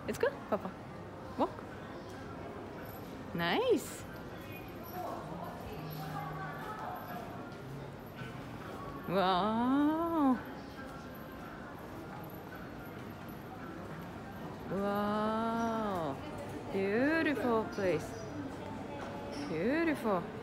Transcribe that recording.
Let's go, Papa. Walk. Nice. Wow. Wow. Beautiful place. Beautiful.